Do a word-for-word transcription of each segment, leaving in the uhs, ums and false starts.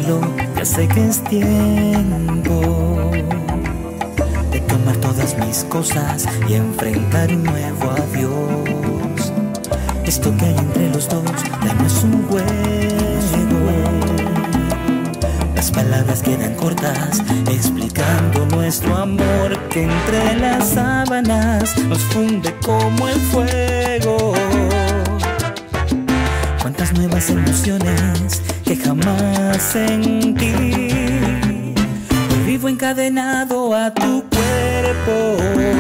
cielo, ya sé que es tiempo de tomar todas mis cosas y enfrentar un nuevo adiós. Esto que hay entre los dos ya no es un juego. Las palabras quedan cortas explicando nuestro amor que entre las sábanas nos funde como el fuego. Cuántas nuevas emociones que jamás sentí. Hoy vivo encadenado a tu cuerpo,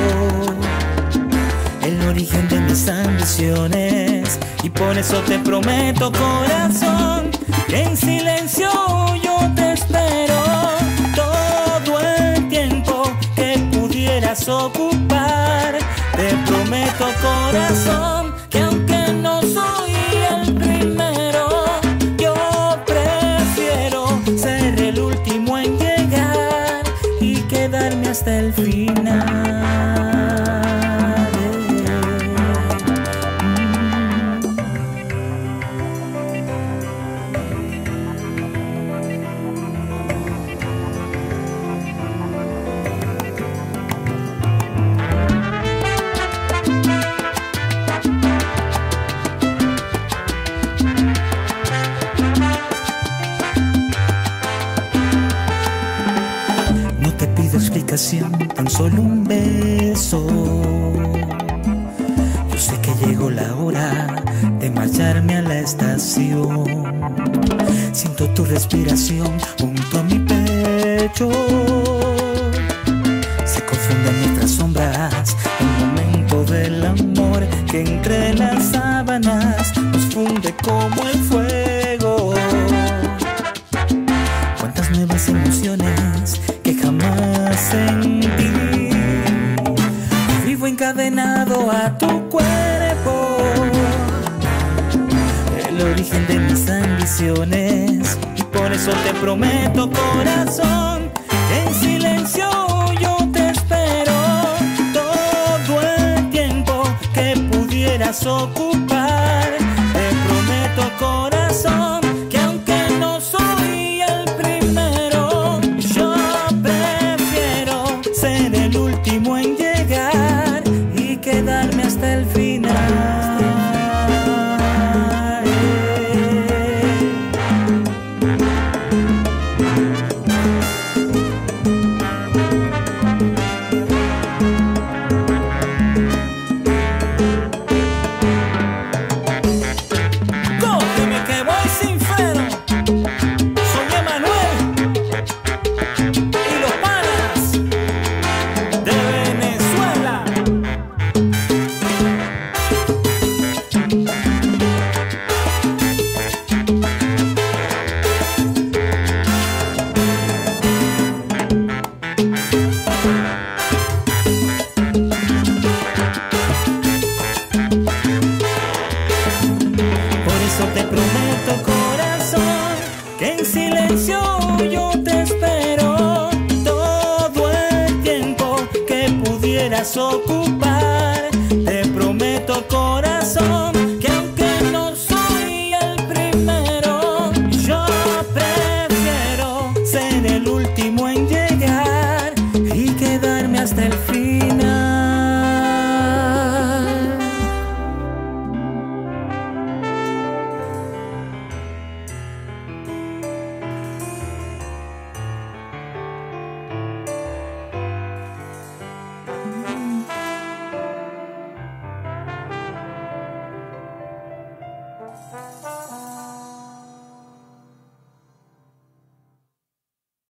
el origen de mis ambiciones. Y por eso te prometo, corazón, que en silencio yo te espero. Todo el tiempo que pudieras ocupar. Te prometo, corazón, que aunque no soy el primero, yo prefiero ser el último en llegar y quedarme hasta el final. Tan solo un beso. Yo sé que llegó la hora de marcharme a la estación. Siento tu respiración junto a mi pecho. Se confunden nuestras sombras, el momento del amor que entre las sábanas nos funde como el fuego. Cuántas nuevas emociones que jamás sentí. Vivo encadenado a tu cuerpo, el origen de mis ambiciones. Y por eso te prometo, corazón, que en silencio yo te espero. Todo el tiempo que pudieras ocupar. Te prometo, corazón, que aunque no soy el primero, yo prefiero ser el último en llegar y quedarme hasta el final. Te prometo, corazón, que en silencio yo te espero. Todo el tiempo que pudieras ocupar.